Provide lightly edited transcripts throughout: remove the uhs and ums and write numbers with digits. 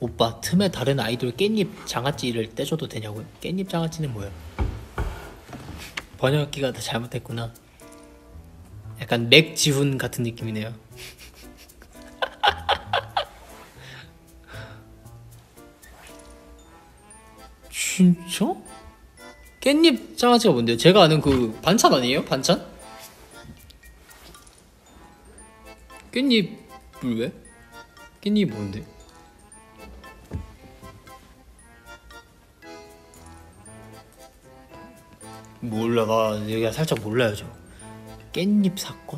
오빠 틈에 다른 아이돌 깻잎 장아찌를 떼줘도 되냐고요? 깻잎 장아찌는 뭐야? 번역기가 다 잘못했구나. 약간 맥지훈 같은 느낌이네요. 진짜? 깻잎 장아찌가 뭔데요? 제가 아는 그 반찬 아니에요? 반찬? 깻잎을 왜? 깻잎이 뭔데? 몰라, 나 여기가 살짝 몰라요 저. 깻잎 사건?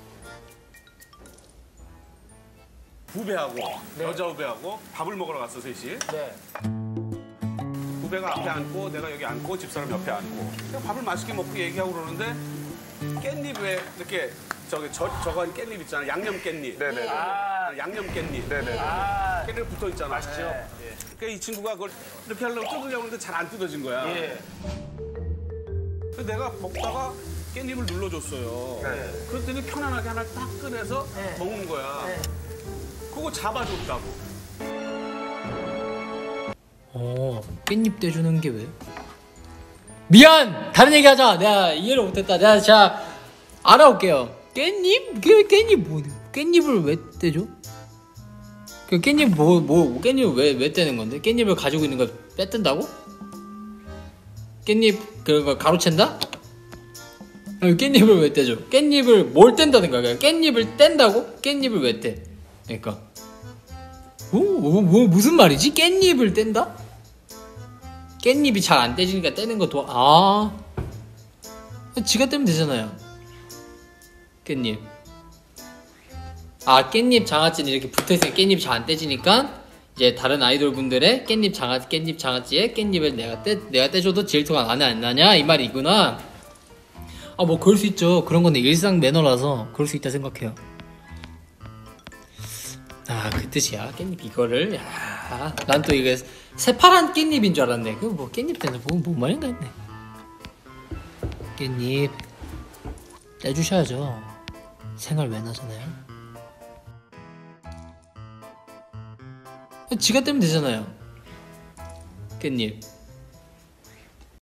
후배하고 여자 후배하고 밥을 먹으러 갔어 셋이. 네. 후배가 앞에 앉고 내가 여기 앉고 집사람 옆에 앉고 그냥 밥을 맛있게 먹고 얘기하고 그러는데 깻잎 왜 이렇게 저거 깻잎 있잖아. 양념 깻잎. 네네. 양념 깻잎. 네네. 깻잎 붙어 있잖아. 맛있죠? 그러니까 이 친구가 그걸 이렇게 하려고 뜯으려고 하는데 잘 안 뜯어진 거야. 예. 그래서 내가 먹다가 깻잎을 눌러줬어요. 네. 그랬더니 편안하게 하나 딱 꺼내서 먹는 거야. 그거 잡아줬다고. 깻잎 떼주는 게 왜? 미안! 다른 얘기 하자! 내가 이해를 못했다. 내가 자 알아올게요. 깻잎? 깻잎 뭐, 깻잎을 왜 떼줘? 그 깻잎 깻잎을 왜 떼는 건데? 깻잎을 가지고 있는 걸 빼뜬다고? 깻잎 그거 가로챈다? 깻잎을 왜 떼줘? 깻잎을 뭘 뗀다는 거야? 깻잎을 뗀다고? 깻잎을 왜 떼? 그러니까 무슨 말이지? 깻잎을 뗀다? 깻잎이 잘 안 떼지니까 떼는 거 지가 떼면 되잖아요. 깻잎. 깻잎 장아찌는 이렇게 붙어있으니까 깻잎이 잘 안 떼지니까 이제 다른 아이돌 분들의 깻잎 장아찌에 깻잎을 내가 떼줘도 질투가 안 나냐 이 말이구나. 뭐 그럴 수 있죠. 그런 건 일상 매너라서 그럴 수 있다 생각해요. 그 뜻이야. 깻잎 이거를. 난 또 이게 새파란 깻잎인 줄 알았네. 그 뭐 깻잎 때는 뭔 말인가 했네. 깻잎 떼주셔야죠. 생활 매너잖아요. 지가 떼면 되잖아요. 깻잎.